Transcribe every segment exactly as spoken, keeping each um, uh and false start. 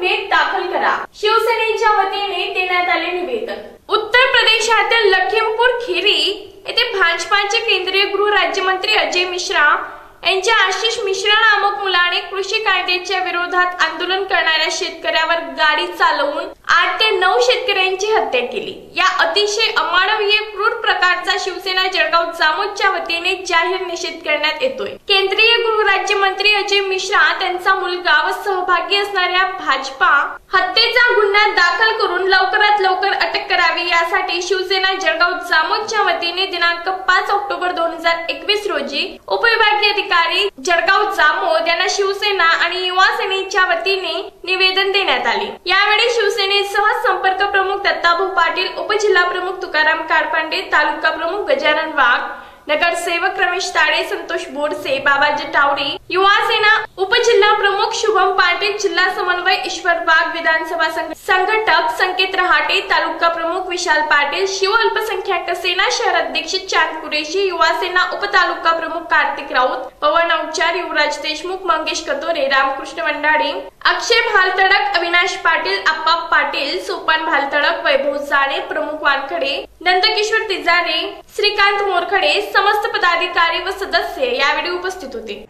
गुन्हे दाखल करा, शिवसेनेच्या वतीने देण्यात आले निवेदन। उत्तर प्रदेशातील लखीमपुर खीरी येथे भाजपाचे केंद्रीय गृह राज्यमंत्री अजय मिश्रा यांच्या आशिष मिश्रा नामक मुलाने कृषी कायद्याच्या विरोधात आंदोलन करणाऱ्या शेतकऱ्यावर गाडी चालवून आठ ते नऊ शेतकऱ्यांची हत्या केली। या अतिशय अमानवीय क्रूर प्रकारचा शिवसेना जळगाव जामोदच्या वतीने जाहीर निषेध करण्यात येतोय। केंद्रीय गृह राज्यमंत्री अजय मिश्रा त्यांचा मुलगा व सहभागी असणाऱ्या भाजपा हत्येचा गुन्हा दाखल करून लवकरात लवकर अटक करावी यासाठी शिवसेना जळगाव जामोदच्या वतीने दिनांक पाच ऑक्टोबर दोन हजार एकवीस रोजी उपविभागीय अधिकारी जळगाव जामोद यांना शिवसेना आणि युवा सेनेच्या वतीने निवेदन देण्यात आले। यावेळी शिवसेनेसह संपर्क प्रमुख दत्ताभाऊ पाटील, उपजिल्हा प्रमुख तुकाराम कारपांडे, तालुका प्रमुख गजानन वाघ, नगरसेवक रमेश ताडे, संतोष बोरसे, बाबाजी तावडे, युवा सेना उपजिल्हा प्रमुख शुभम पाटील, जिल्हा समन्वय ईश्वर वाघ, विधानसभा संघटक संकेत रहाटे, तालुका प्रमुख विशाल पाटील, शिव अल्पसंख्याक सेना शहर अध्यक्ष चांद कुरेशी, युवा सेना उपतालुका प्रमुख कार्तिक राऊत, पवन अवचार, युवराज देशमुख, मंगेश कतोरे, रामकृष्ण वंडाडे, अक्षय भालतडक, अविनाश पाटील, अप्पा पाटील, सोपान भालतडक, वैभव जाणे, प्रमुख वानखडे, नंदकिशोर तिजारे, श्रीकांत मोरखडे, समस्त पदाधिकारी व सदस्य यावेळी उपस्थित होते।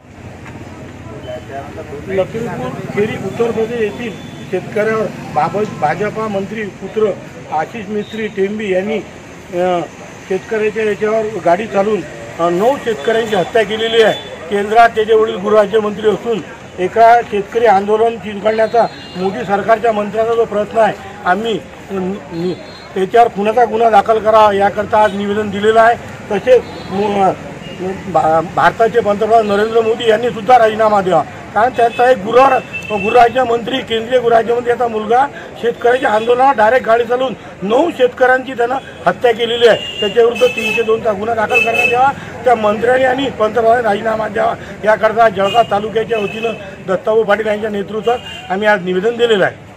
लखीमपुर खीरी उत्तर प्रदेश येथील शेतकऱ्यावर भाजपा मंत्री पुत्र आशिष मिस्त्री टेंबी यांनी शेतकऱ्याच्या याच्यावर गाडी चालवून नऊ शेतकऱ्यांची हत्या केलेली आहे। केंद्रात त्याचे वडील गृहराज्यमंत्री असून एका शेतकरी आंदोलन चिरकाळण्याचा मोदी सरकारच्या मंत्र्यांचा जो प्रयत्न आहे, आम्ही त्याच्यावर खुनाचा गुन्हा दाखल करावा याकरता आज निवेदन दिलेलं आहे। तसेच भारताचे पंतप्रधान नरेंद्र मोदी यांनी सुद्धा राजीनामा द्यावा, कारण त्यांचा एक गृह गृहराज्यमंत्री केंद्रीय गृहराज्यमंत्री याचा मुलगा शेतकऱ्याच्या आंदोलनात डायरेक्ट गाडी चालवून नऊ शेतकऱ्यांची त्यानं हत्या केलेली आहे। त्याच्याविरुद्ध तीनशे दोनचा गुन्हा दाखल करण्यात यावा, त्या मंत्र्यांनी आणि पंतप्रधानांनी राजीनामा द्यावा याकरता जळगाव तालुक्याच्या वतीनं दत्ताभाऊ पाटील यांच्या नेतृत्वात आम्ही आज निवेदन दिलेलं आहे।